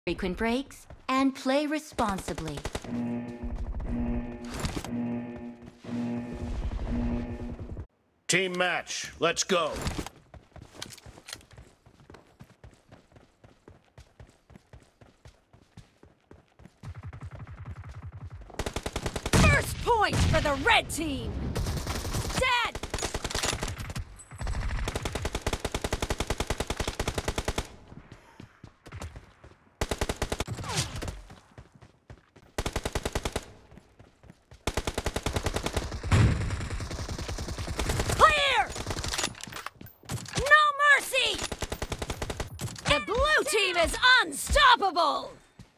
frequent breaks, and play responsibly. Team match, let's go. First point for the red team. Dead! Clear! No mercy! The blue team is unstoppable!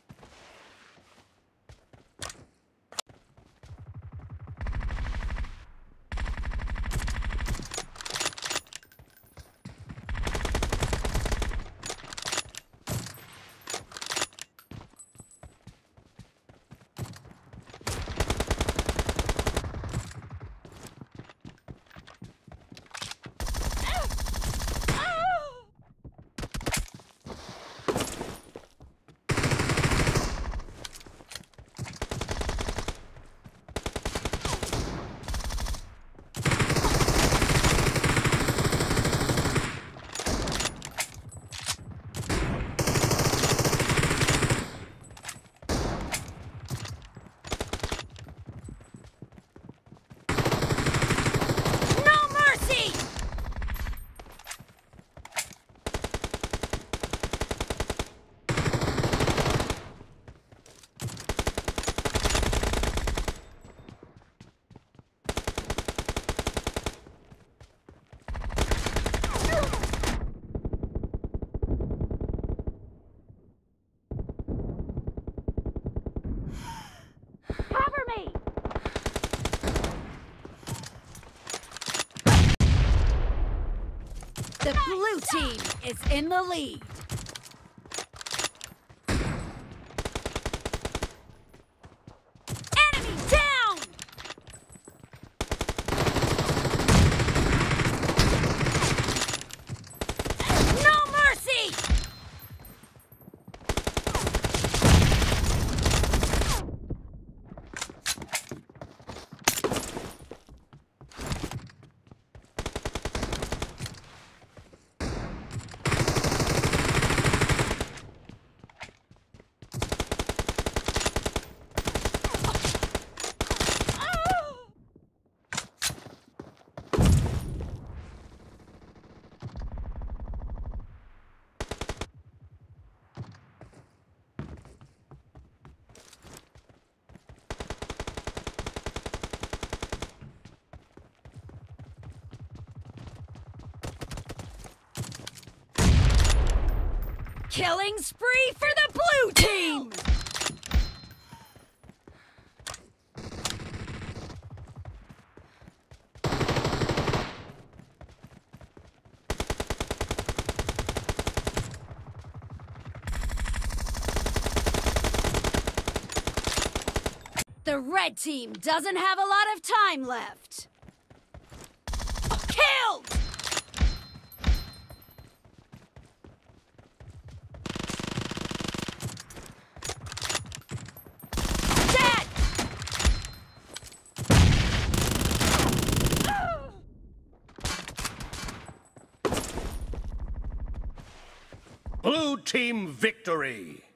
Cover me! The blue team is in the lead. Enemy down! No mercy! Killing spree for the blue team! The red team doesn't have a lot of time left. Killed! Blue team victory!